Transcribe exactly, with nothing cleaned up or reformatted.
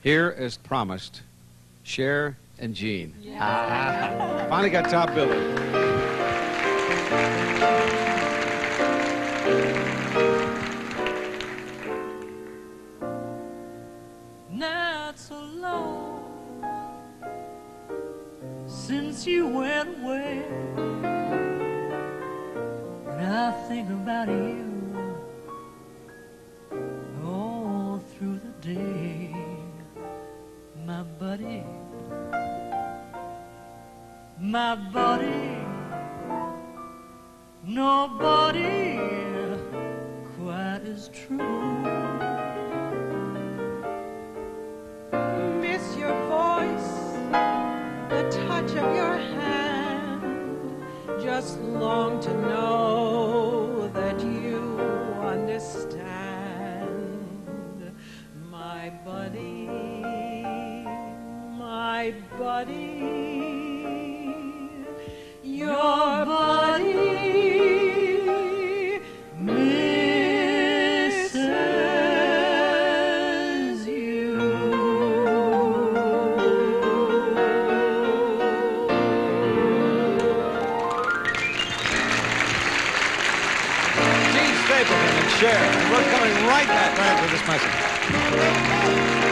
Here, as promised, Cher and Jean. Yeah. Ah, finally got top billing. Not so long since you went away, and I think about you all through the day, my buddy, my buddy, nobody quite as true. Miss your voice, the touch of your hand. Just long to know that you understand. My buddy, my buddy, your buddy misses you. Jean Stapleton and Cher. And we're coming right back right after this message.